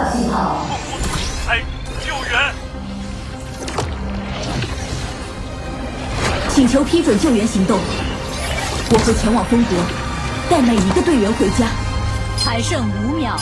到信号。 哎，救援！ 请求批准救援行动。我会前往风国，带每一个队员回家。 还剩5秒。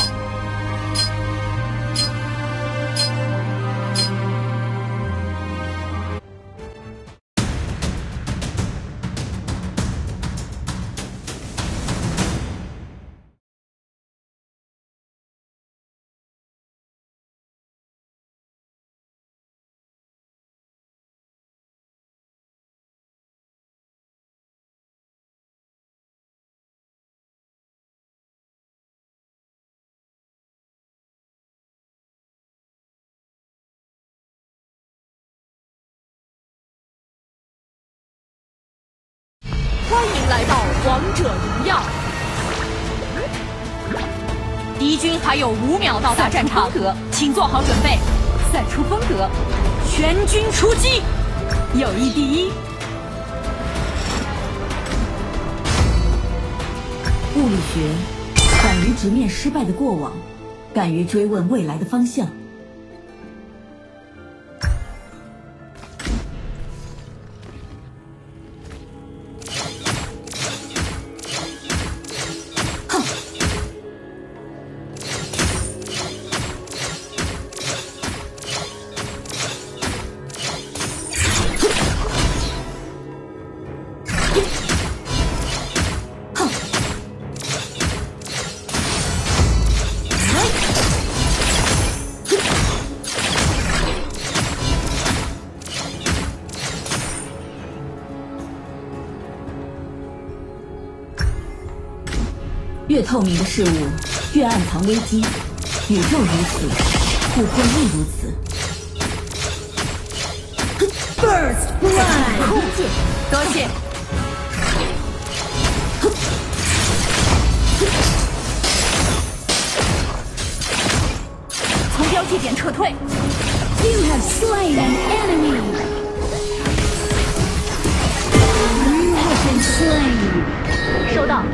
欢迎来到王者荣耀。敌军还有5秒到达战场，请做好准备。赛出风格，全军出击，友谊第一。 物理学，敢于直面失败的过往，敢于追问未来的方向。越透明的事物，越暗藏危机。宇宙如此，互惠亦如此。First blood， 空界， 多谢。从标记点撤退。 You have slain an enemy. You have been slain. 收到。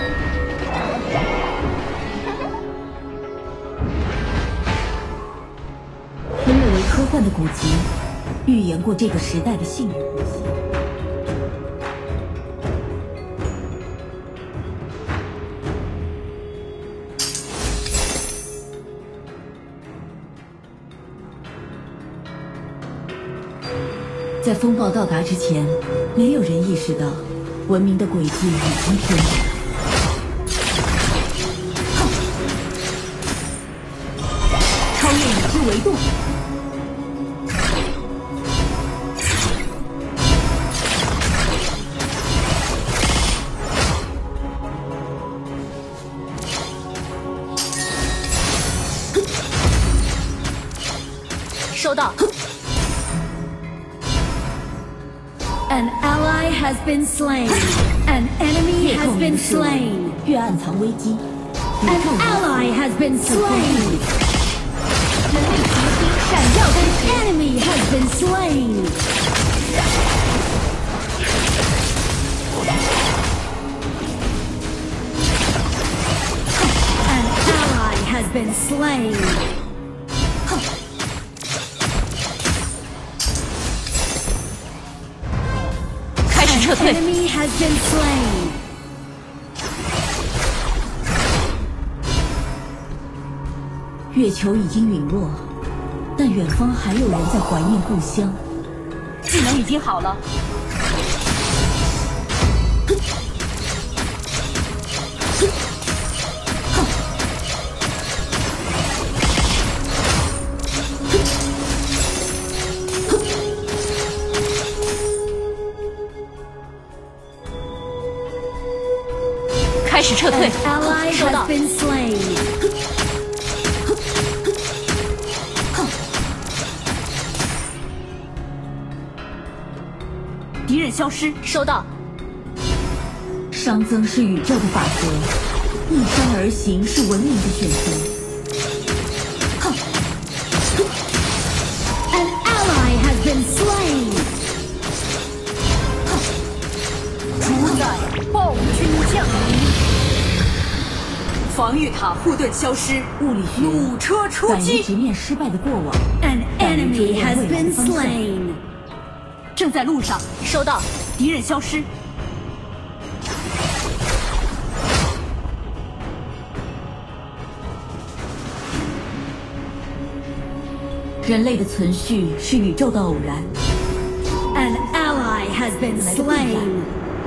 略为科幻的古籍，预言过这个时代的幸运不幸。在风暴到达之前，没有人意识到文明的轨迹已经偏离。超越已知维度。 收到。 An ally has been slain. An enemy has been slain. 越暗藏危机。 An ally has been slain. 人类结晶闪耀之时。 An enemy has been slain. An ally has been slain. 开始撤退。 Enemy has been slain. 月球已经陨落，但远方还有人在怀念故乡。 技能已经好了。开始撤退。 An ally 收到 has。been slain. 敌人消失。收到。 熵增是宇宙的法则，逆商而行是文明的选择。 An ally has been slain. 主宰暴君降临。 防御塔护盾消失， 物理学弩车出敢于击， 直面失败的过往， An 敢于追 enemy 问 has 未来的 been 方向。 slain. 正在路上。收到，敌人消失。 人类的存续是宇宙的偶然， An ally has been slain.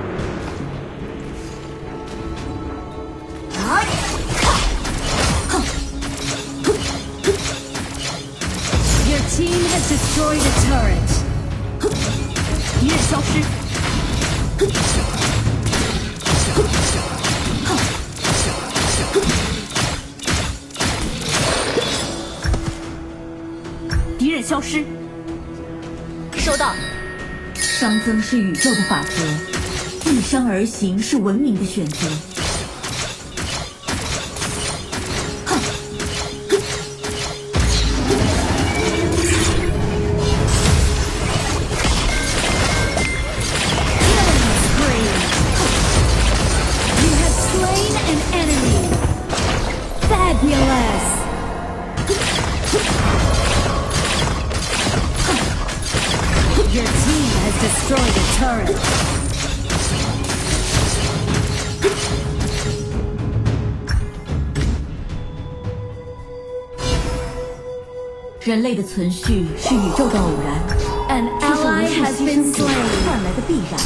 Your team has destroyed a turret. 敌人消失。敌人消失。收到。 熵增是宇宙的法则，逆商而行是文明的选择。 Fabulous! Your team has destroyed a turret. 人类的存续是宇宙的偶然， An 这是无 ally 数 has 牺 been 牲者 slain. 换来的必然。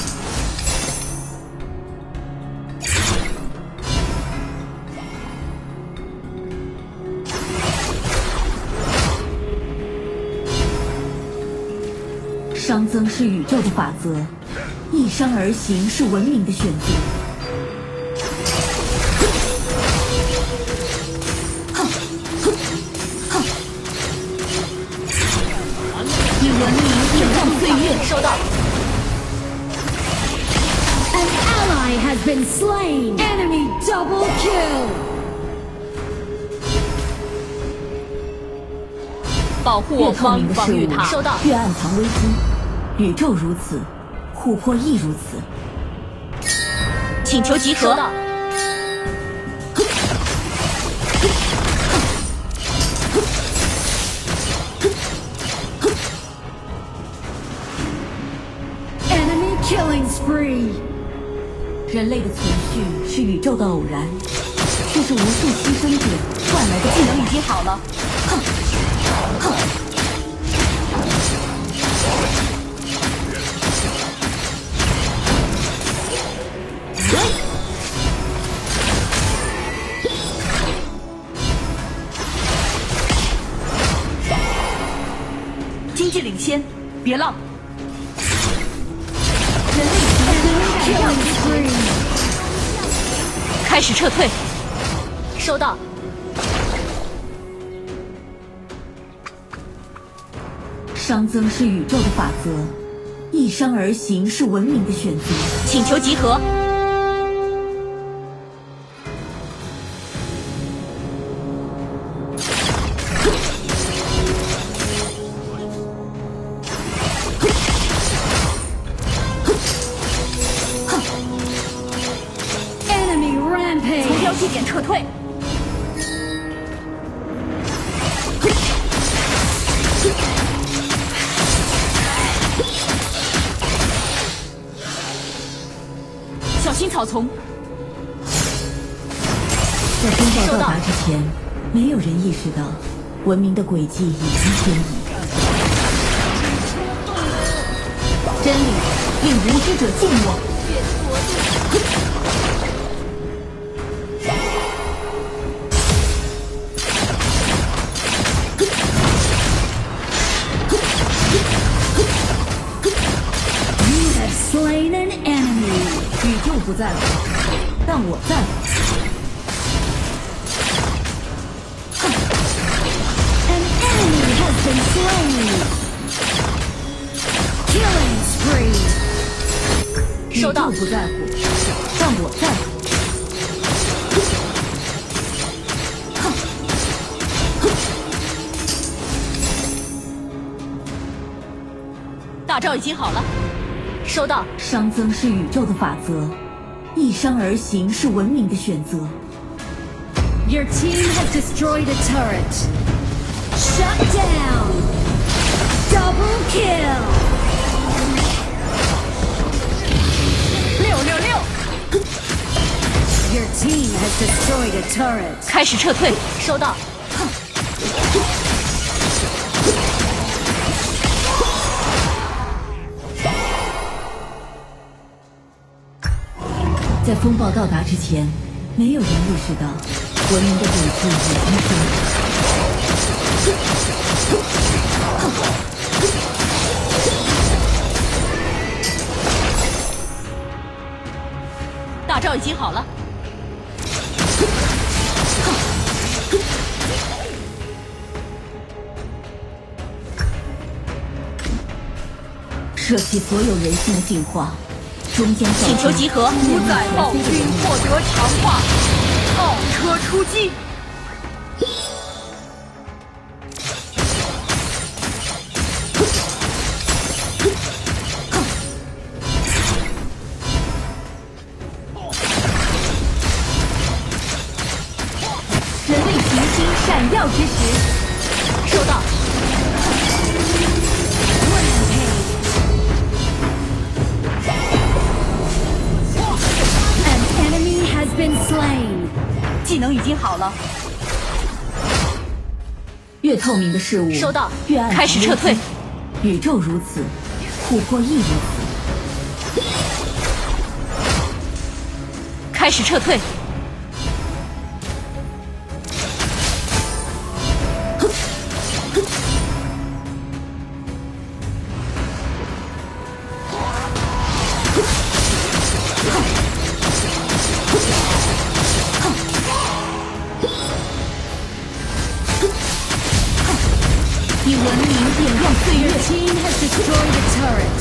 熵增是宇宙的法则，逆商而行是文明的选择。以文明勇抗岁月。 收到。 An ally has been slain. Enemy double kill. 保护越我方透明的事物， 防御塔。收到。 越暗藏危机。宇宙如此，琥珀亦如此。 请求集合。收到。 Enemy killing spree. 人类的存续是宇宙的偶然，这是无数牺牲者换来的技能已技能。 经好了。经济领先，别浪。人类 Killing spree. 开始撤退。收到。 熵增是宇宙的法则，逆商而行是文明的选择。 请求集合。 Enemy 从 rampage. 标记点撤退。小心草丛。 在风暴到达之前，没有人意识到文明的轨迹已经偏移。真理令无知者敬我。 You have slain an enemy. 宇宙不在乎，但我在乎。 An enemy has been slain. Killing spree. 收到宇宙不在乎，但我在乎。 大招已经好了。收到。 熵增是宇宙的法则，逆商而行是文明的选择。 Your team has destroyed a turret. Shut down. Double kill. 666， Your team has destroyed a turret. 开始撤退。收到。 在风暴到达之前，没有人意识到文明的轨迹已经变。 大招已经好了。 舍弃所有人性的进化，终将造请求集合， 主宰暴君获得强化，奥车出击。 人类行星闪耀之时， 收到。 An enemy has been slain. 技能已经好了。 越透明的事物， 收到越暗藏开始撤退危机。宇宙如此，琥珀亦如此。 开始撤退。 以文明点亮岁 Your 月。 team has destroyed a turret.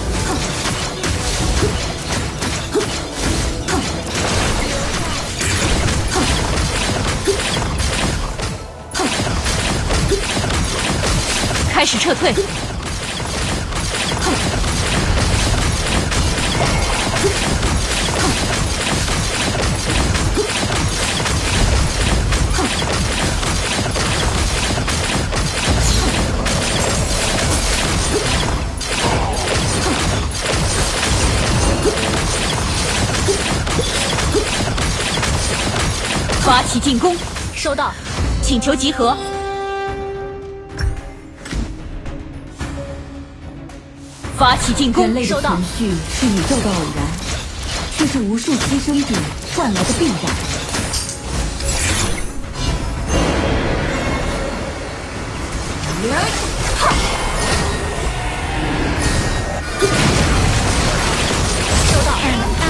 开始撤退。发起进攻。收到。请求集合。发起进攻。 人类的收到存。续是宇宙的偶然，却是无数牺牲者换来的必然。 收到。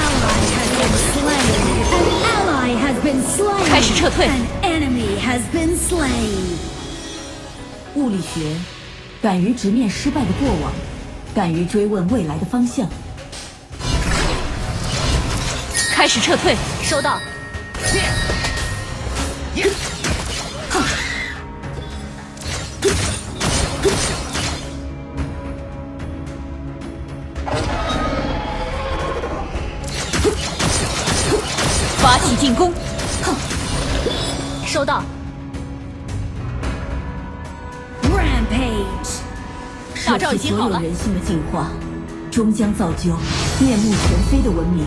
An ally has been slain. 开始撤退。 An enemy has been slain. 物理学敢于直面失败的过往，敢于追问未来的方向。 开始撤退。收到。发起进攻。收到。 Rampage. 大招已舍弃所有经好了。 人性的进化，终将造就面目全非的文明。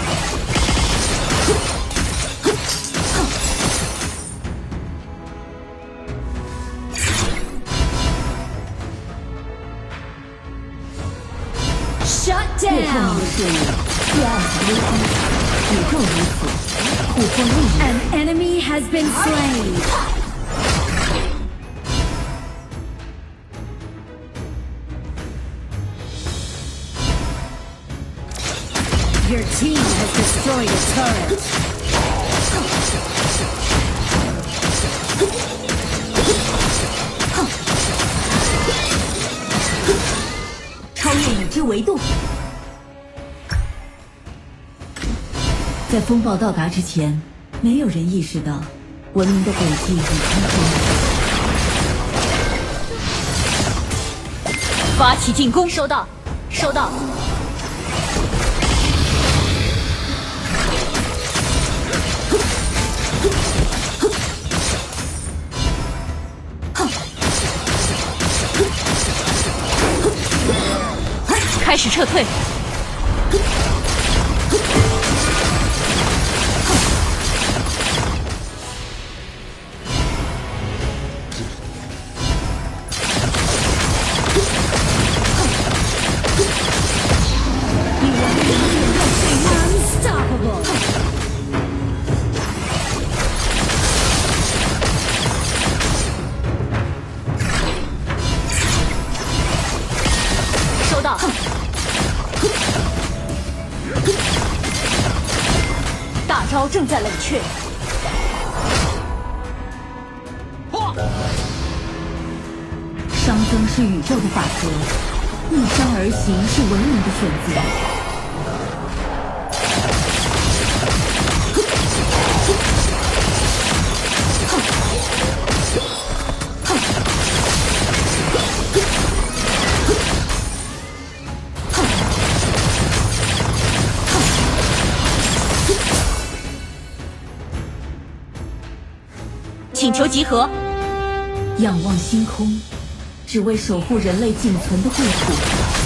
Shut 越透明 down. 的事物，越暗藏危机。宇宙如此，琥珀亦如 An enemy has been slain. Your team has destroyed a turret. 超越已知维度。在风暴到达之前，没有人意识到文明的轨迹已经变。 发起进攻。收到。收到。 始撤退。 Unstoppable. 收到。大招正在冷却。 熵增是宇宙的法则，逆熵而行是文明的选择。 请求集合。 仰望星空，只为守护人类仅存的故土。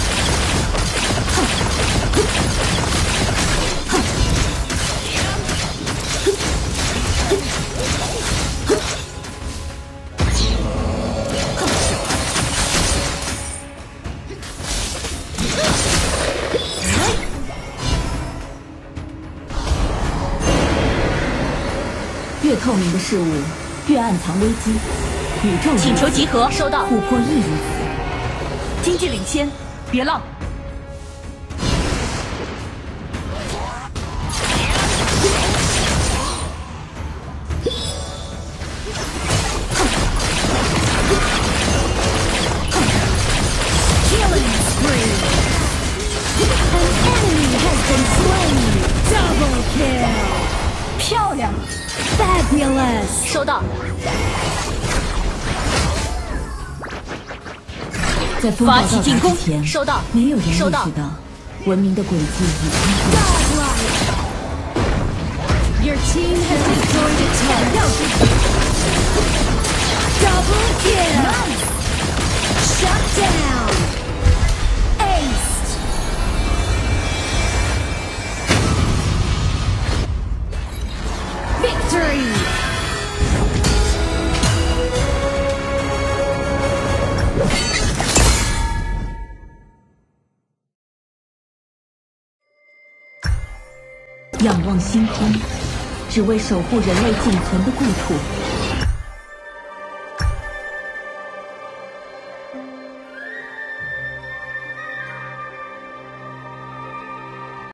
越透明的事物，越暗藏危机。宇宙如此请求集合。收到。 琥珀亦如此。 经济领先，别浪。 Killing spree. An enemy has been slain. Double kill. 漂亮。 Fabulous. 收到。 在风暴发到达起进攻之前， 收到没有人意识收到到文明的轨迹已经变。 Godlike. Your team has destroyed a turret. Double kill. Shut down. Aced. Victory. 仰望星空，只为守护人类仅存的故土。